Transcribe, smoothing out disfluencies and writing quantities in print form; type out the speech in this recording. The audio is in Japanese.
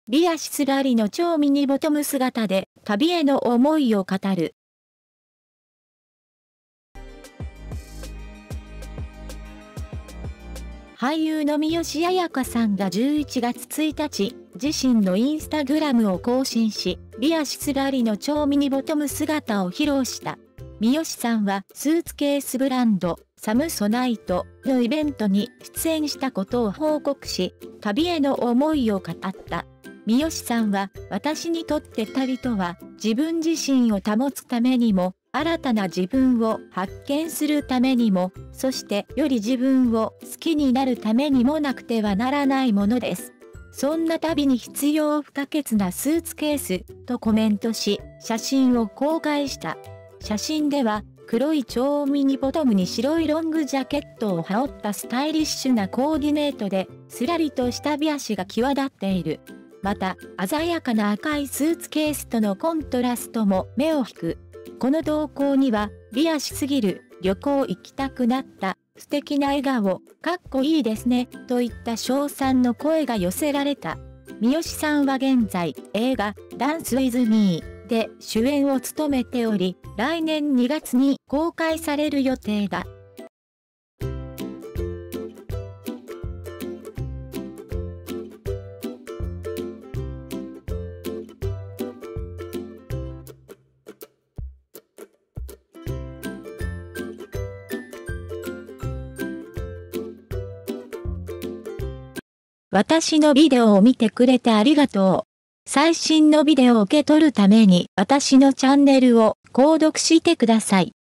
ビアシスラリの超ミニボトム姿で旅への思いを語る。俳優の三吉彩花さんが11月1日、自身のインスタグラムを更新し、ビアシスラリの超ミニボトム姿を披露した。三吉さんはスーツケースブランド、サムソナイトのイベントに出演したことを報告し、旅への思いを語った。三吉さんは、私にとって旅とは、自分自身を保つためにも、新たな自分を発見するためにも、そしてより自分を好きになるためにもなくてはならないものです。そんな旅に必要不可欠なスーツケースとコメントし、写真を公開した。写真では、黒い超ミニボトムに白いロングジャケットを羽織ったスタイリッシュなコーディネートで、すらりとした美足が際立っている。また、鮮やかな赤いスーツケースとのコントラストも目を引く。この投稿には、美足すぎる、旅行行きたくなった、素敵な笑顔、かっこいいですね、といった称賛の声が寄せられた。三吉さんは現在、映画、ダンスウィズミーで主演を務めており、来年2月に公開される予定だ。私のビデオを見てくれてありがとう。最新のビデオを受け取るために私のチャンネルを購読してください。